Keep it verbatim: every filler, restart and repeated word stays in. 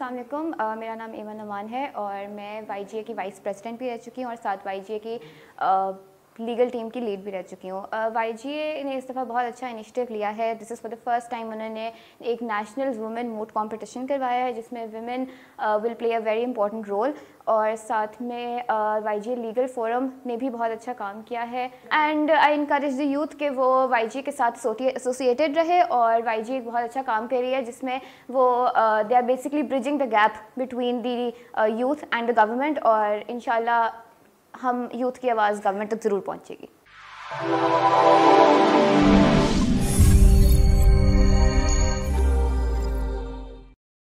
अस्सलाम वालेकुम, uh, मेरा नाम ईमान अमान है और मैं वाई जी ए की वाइस प्रेसिडेंट भी रह चुकी हूँ और साथ वाई जी ए की लीगल टीम की लीड भी रह चुकी हूँ। वाई जी ए ने इस दफ़ा बहुत अच्छा इनिशिएटिव लिया है। This is for the first time उन्होंने एक नेशनल वुमेन मोट कंपटीशन करवाया है जिसमें women will play a very important role, और साथ में Y G A legal forum ने भी बहुत अच्छा काम किया है। And I encourage the youth कि वो वाई जी ए के साथ एसोसिएटेड रहे, और वाई जी ए बहुत अच्छा काम कर रही है जिसमें वो they are basically bridging the gap between the youth and the government, और इंशाल्लाह हम यूथ की आवाज़ गवर्नमेंट तक ज़रूर पहुँचेगी।